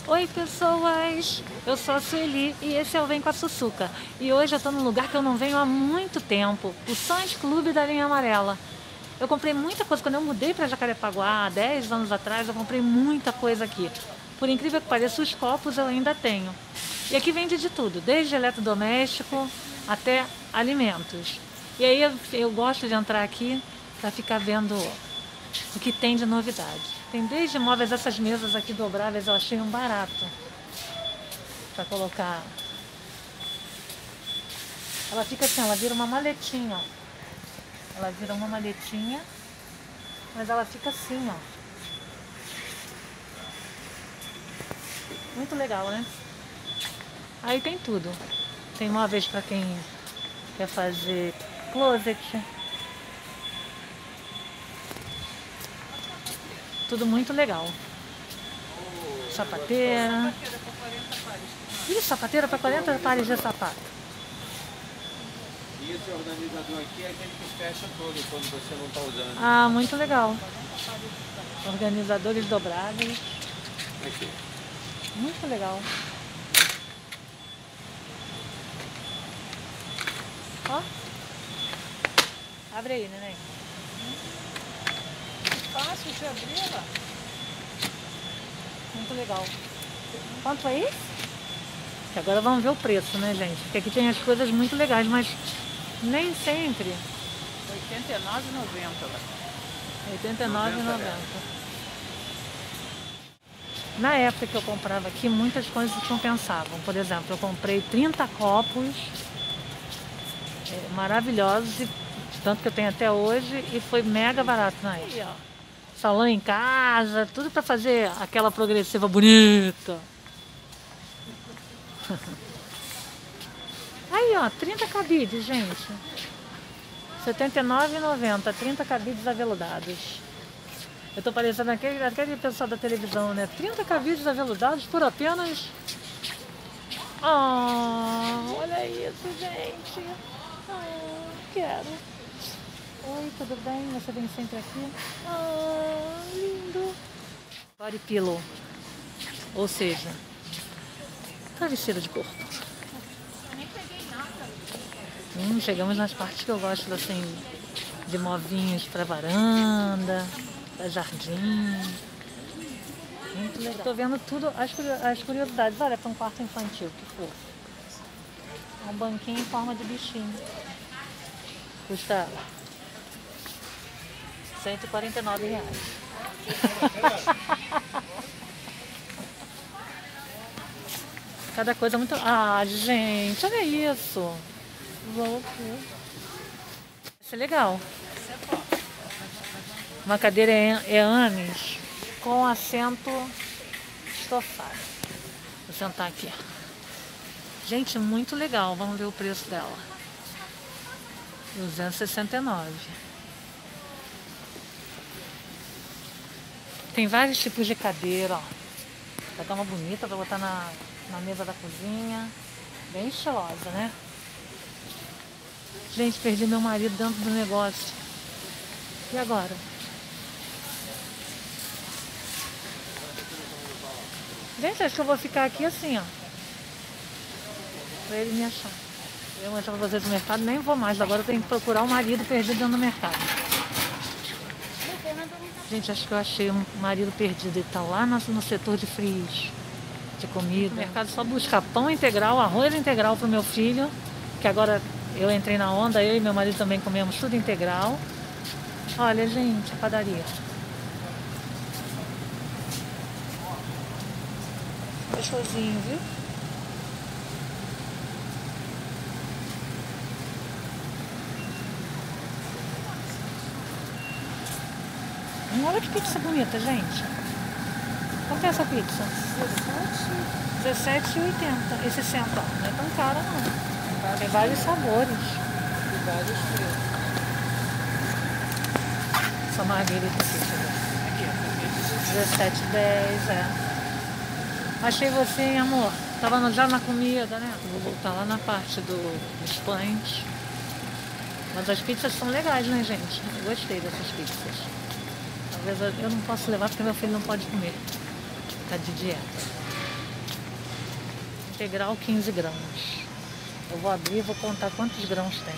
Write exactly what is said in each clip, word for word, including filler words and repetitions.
Oi pessoas, eu sou a Sueli e esse é o Vem com a Sussuca. E hoje eu tô num lugar que eu não venho há muito tempo, o Suns Clube da Linha Amarela. Eu comprei muita coisa, quando eu mudei para Jacarepaguá, há dez anos atrás, eu comprei muita coisa aqui. Por incrível que pareça, os copos eu ainda tenho. E aqui vende de tudo, desde eletrodoméstico até alimentos. E aí eu, eu gosto de entrar aqui para ficar vendo o que tem de novidade. Tem desde móveis, essas mesas aqui dobráveis eu achei um barato para colocar. Ela fica assim, ela vira uma maletinha, ó. Ela vira uma maletinha, mas ela fica assim, ó. Muito legal, né? Aí tem tudo. Tem móveis para quem quer fazer closet. Tudo muito legal. Sapateira. Ih, sapateira para quarenta pares de sapato. E esse organizador aqui é aquele que fecha todo quando você não está usando. Ah, muito legal. Organizadores dobráveis. Aqui. Muito legal. Ó. Abre aí, neném. Fácil de abrir, ó. Muito legal. Quanto é isso? Que agora vamos ver o preço, né, gente? Porque aqui tem as coisas muito legais, mas nem sempre. oitenta e nove reais e noventa centavos. oitenta e nove reais e noventa centavos. Na época que eu comprava aqui, muitas coisas compensavam. Por exemplo, eu comprei trinta copos é, maravilhosos, e, tanto que eu tenho até hoje, e foi mega barato na época. Aí, ó. Salão em casa, tudo para fazer aquela progressiva bonita. Aí, ó, trinta cabides, gente. setenta e nove reais e noventa centavos, trinta cabides aveludados. Eu tô parecendo aquele, aquele pessoal da televisão, né? trinta cabides aveludados por apenas... Oh, olha isso, gente. Oh, quero. Oi, tudo bem? Você vem sempre aqui? Ah, lindo! Body pillow, ou seja, travesseiro de corpo. Hum, chegamos nas partes que eu gosto, assim, de movinhos para varanda, para jardim. Muito legal. Estou vendo tudo, as, as curiosidades. Olha, para um quarto infantil, que fofo. Um banquinho em forma de bichinho. Custa cento e quarenta e nove reais. Cada coisa muito... Ah, gente, olha isso. Isso é legal. Uma cadeira Eanes com assento estofado. Vou sentar aqui. Gente, muito legal. Vamos ver o preço dela. duzentos e sessenta e nove reais. Tem vários tipos de cadeira, ó. Vai dar uma bonita para botar na, na mesa da cozinha. Bem estilosa, né? Gente, perdi meu marido dentro do negócio. E agora? Gente, acho que eu vou ficar aqui assim, ó. Pra ele me achar. Eu ia mostrar pra vocês o mercado, nem vou mais. Agora eu tenho que procurar o marido perdido dentro do mercado. Gente, acho que eu achei um marido perdido. Ele tá lá no, no setor de frios, de comida. O mercado só busca pão integral, arroz integral pro meu filho. Que agora eu entrei na onda, eu e meu marido também comemos tudo integral. Olha, gente, a padaria. Gostosinho, viu? Olha que pizza bonita, gente. Quanto é essa pizza? dezessete reais e oitenta centavos. E sessenta, ó. Não é tão cara, não. Tem vários sabores. E vários preços. Essa margarita aqui, deixa eu ver. Aqui, dezessete e dez, é. Achei você, hein, amor? Tava no- já na comida, né? Vou voltar lá na parte do, dos pães. Mas as pizzas são legais, né, gente? Eu gostei dessas pizzas. Talvez eu, eu não posso levar porque meu filho não pode comer. Tá de dieta. Integral quinze gramas. Eu vou abrir e vou contar quantos grãos tem.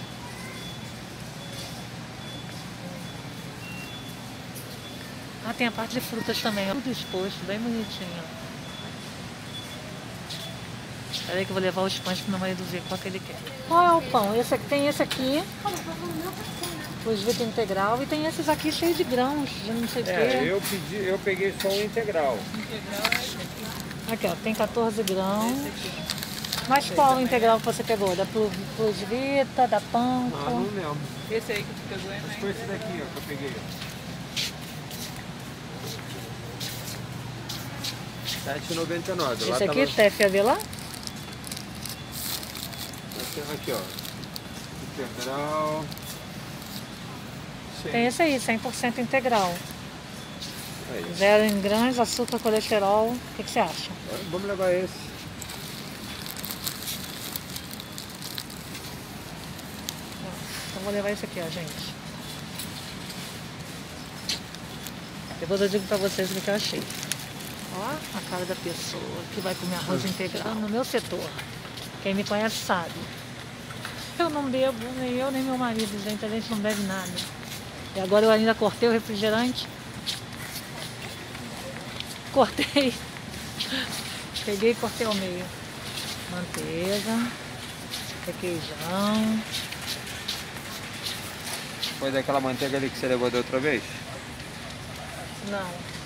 Ah, tem a parte de frutas também, tudo exposto, bem bonitinho. Espera aí que eu vou levar os pães pro meu marido ver qual que ele quer. Qual é o pão? Esse aqui, tem esse aqui, os Vita Integral, e tem esses aqui cheios de grãos, de não sei o É, quê. eu, pedi, eu peguei só o integral. Aqui, ó, tem quatorze grãos. Mas qual o integral que você pegou? Da Plus Plus Vita, da Panko? Ah, não lembro. Esse aí que tu pegou é Mas foi esse daqui, ó, que eu peguei. sete reais e noventa e nove centavos. Esse aqui, Tef Avelar? Aqui, ó. Integral. Tem esse aí, cem por cento integral. Aí. Zero em grãos, açúcar, colesterol. O que, que você acha? Vamos levar esse. Então vou levar esse aqui, ó, gente. Depois eu digo pra vocês o que eu achei. Ó, a cara da pessoa que vai comer arroz integral no meu setor. Quem me conhece sabe. Eu não bebo, nem eu nem meu marido, gente. A gente não bebe nada. E agora eu ainda cortei o refrigerante. Cortei. Peguei e cortei ao meio. Manteiga. Requeijão. Foi daquela manteiga ali que você levou da outra vez? Não.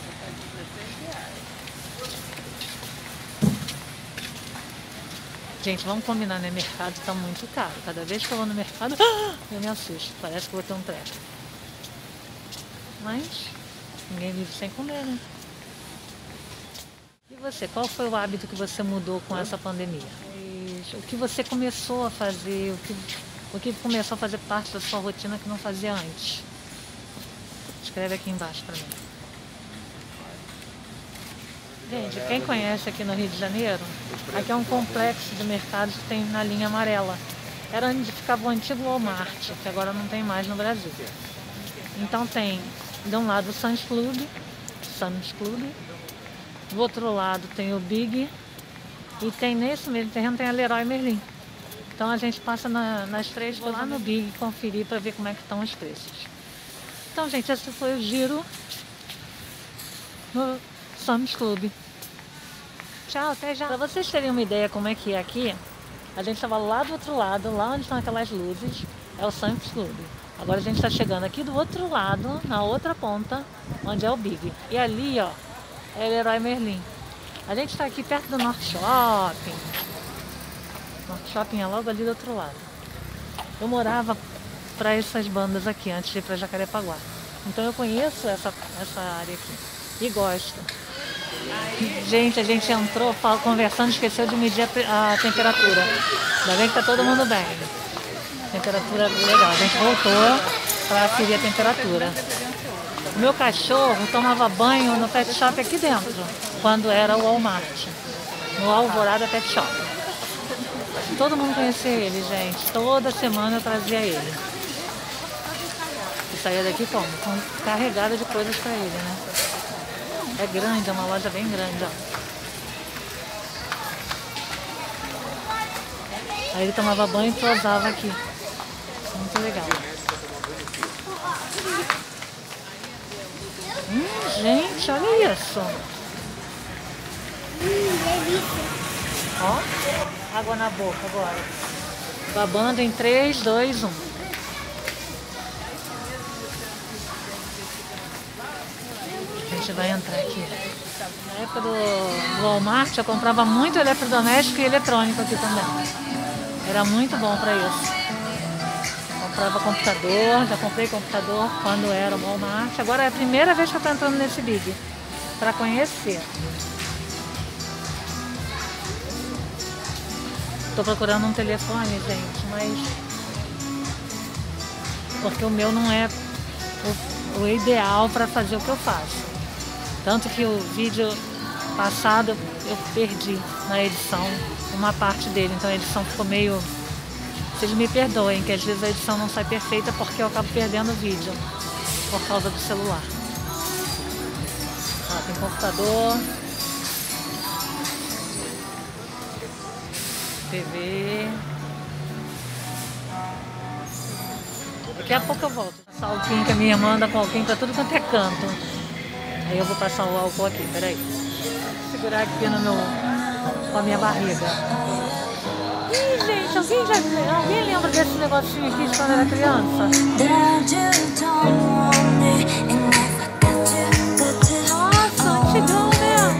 Gente, vamos combinar, né? Mercado tá muito caro. Cada vez que eu vou no mercado, eu me assusto. Parece que eu vou ter um treco. Mas ninguém vive sem comer, né? E você, qual foi o hábito que você mudou com essa pandemia? O que você começou a fazer, o que, o que começou a fazer parte da sua rotina que não fazia antes? Escreve aqui embaixo pra mim. Gente, quem conhece aqui no Rio de Janeiro, aqui é um complexo de mercados que tem na linha amarela. Era onde ficava o antigo Walmart, que agora não tem mais no Brasil. Então tem, de um lado o Sam's Club, Sam's Club, do outro lado tem o Big, e tem nesse mesmo terreno tem a Leroy Merlin. Então a gente passa na, nas três, vou lá no Big conferir para ver como é que estão os preços. Então, gente, esse foi o giro no Sam's Club. Tchau, até já. Para vocês terem uma ideia como é que é aqui, a gente estava lá do outro lado, lá onde estão aquelas luzes, é o Sam's Club. Agora a gente está chegando aqui do outro lado, na outra ponta, onde é o Big. E ali, ó, é o Leroy Merlin. A gente está aqui perto do Norte Shopping. Norte Shopping é logo ali do outro lado. Eu morava para essas bandas aqui, antes de ir para Jacarepaguá. Então eu conheço essa, essa área aqui e gosto. Gente, a gente entrou fala, conversando, esqueceu de medir a, a temperatura. Ainda bem que tá todo mundo bem. Temperatura legal. A gente voltou para aferir a temperatura. O meu cachorro tomava banho no pet shop aqui dentro, quando era o Walmart, no Alvorada Pet Shop. Todo mundo conhecia ele, gente. Toda semana eu trazia ele. E saía daqui como? Com, carregada de coisas para ele, né? É grande, é uma loja bem grande, ó. Aí ele tomava banho e tosava aqui. Muito legal. Hum, gente, olha isso. Ó, água na boca agora. Babando em três, dois, um. A gente vai entrar aqui. Na época do Walmart eu comprava muito eletrodoméstico e eletrônico aqui também. Era muito bom para isso. Comprava computador, já comprei computador quando era o Walmart. Agora é a primeira vez que eu estou entrando nesse Big, para conhecer. Estou procurando um telefone, gente, mas porque o meu não é o, o ideal para fazer o que eu faço. Tanto que o vídeo passado eu perdi na edição uma parte dele, então a edição ficou meio... Vocês me perdoem, que às vezes a edição não sai perfeita porque eu acabo perdendo o vídeo por causa do celular. Ó, tem computador. T V. Daqui a pouco eu volto. Passar álcool que a minha irmã anda com álcool pra tudo quanto é canto. Aí eu vou passar o álcool aqui, peraí. Vou segurar aqui no meu, com a minha barriga. Ih, gente, alguém, já, alguém lembra desse negocinho aqui de quando era criança? Nossa, antigão, né?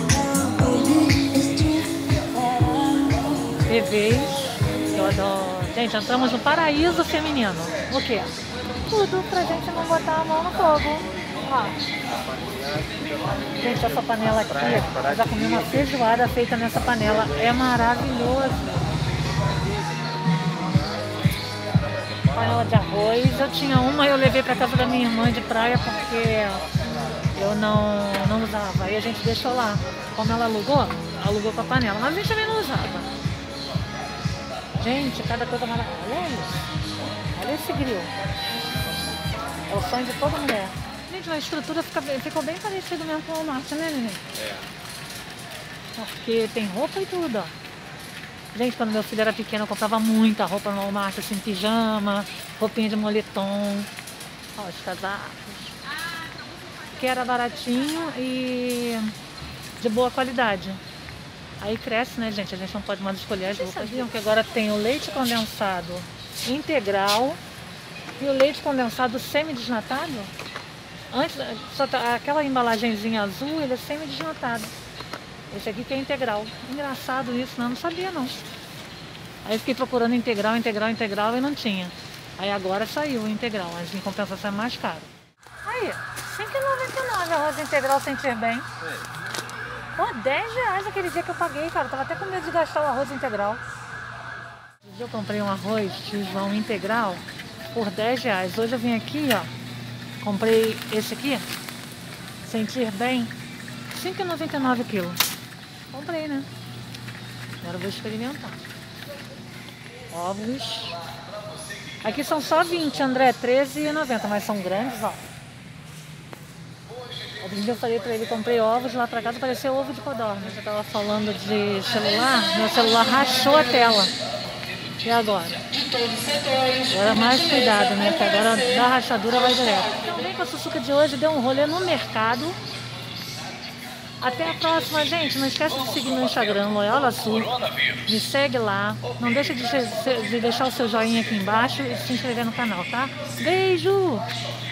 T Vs, eu adoro. Gente, entramos no paraíso feminino. O quê? Tudo pra gente não botar a mão no fogo. Ó. Gente, essa panela aqui, eu já comi uma feijoada feita nessa panela. É maravilhoso. Panela de arroz. Eu tinha uma e eu levei pra casa da minha irmã de praia porque eu não, não usava. Aí a gente deixou lá. Como ela alugou, alugou com a panela. Mas a gente também não usava. Gente, cada coisa maravilhosa. Olha isso. Olha esse grill. É o sonho de toda mulher. Gente, a estrutura fica, ficou bem parecida mesmo com o Walmart, né, Nenê? É. Porque tem roupa e tudo, ó. Gente, quando meu filho era pequeno, eu comprava muita roupa no Walmart, assim, pijama, roupinha de moletom. Ó, os casacos. Que era baratinho e de boa qualidade. Aí cresce, né, gente? A gente não pode mais escolher as roupas. Vocês sabiam que agora tem o leite condensado integral e o leite condensado semi-desnatado? Antes, só tá, aquela embalagenzinha azul, ele é semi-desnatado. Esse aqui que é integral. Engraçado isso, não, não sabia não. Aí eu fiquei procurando integral, integral, integral e não tinha. Aí agora saiu o integral, mas em compensação é mais caro. Aí, cinco reais e noventa e nove arroz integral Sentir Bem. Pô, dez reais aquele dia que eu paguei, cara. Eu tava até com medo de gastar o arroz integral. Esse dia eu comprei um arroz João integral por dez reais. Hoje eu vim aqui, ó. Comprei esse aqui, Sentir Bem, cinco reais e noventa e nove quilos. Comprei, né? Agora eu vou experimentar. Ovos. Aqui são só vinte, André, treze reais e noventa centavos, mas são grandes, ó. Outro dia eu falei pra ele, comprei ovos lá pra casa, parecia ovo de codorna. Eu tava falando de celular, meu celular rachou a tela. E agora? Agora mais cuidado, né? Porque agora da rachadura vai direto. Então vem com a Sussuca de hoje, deu um rolê no mercado. Até a próxima, gente. Não esquece de seguir meu Instagram, Loyola Sul. Me segue lá. Não deixa de, de deixar o seu joinha aqui embaixo e se inscrever no canal, tá? Beijo!